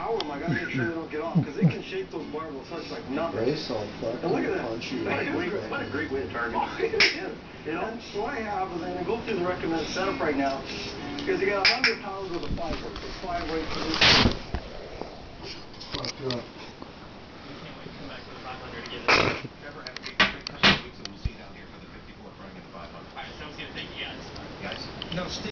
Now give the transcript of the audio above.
power them. I gotta make sure they don't get off because they can shake those barbells such like nothing. They so fucking and look at that. punchy. What a great way to target. You know, so I have, and then go through the recommended setup right now, because you got 100 pounds with a 5 weight. So 5 weight.